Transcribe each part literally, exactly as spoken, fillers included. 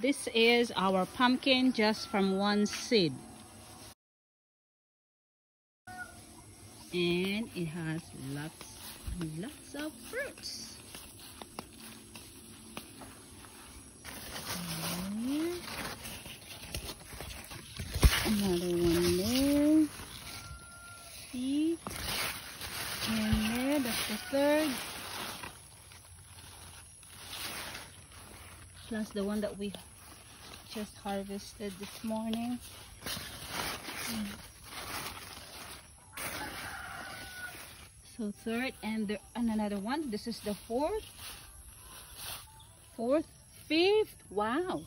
This is our pumpkin just from one seed. And it has lots and lots of fruits. There. Another one there. See? And there, that's the third. Plus the one that we just harvested this morning. So third, and there and another one. This is the fourth, fourth, fifth. Wow.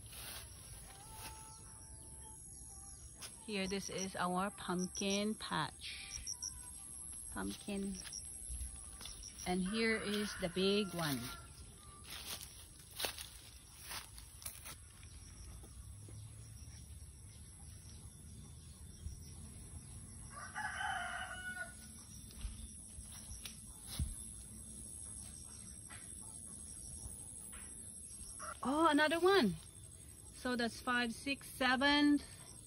Here, this is our pumpkin patch. Pumpkin. And here is the big one. Oh, another one. So that's five, six, seven,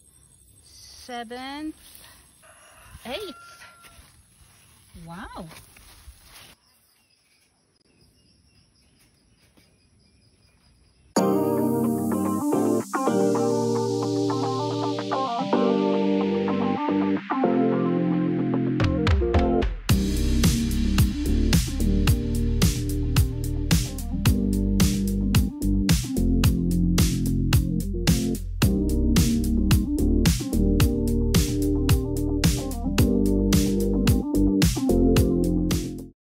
seventh, eighth. Wow.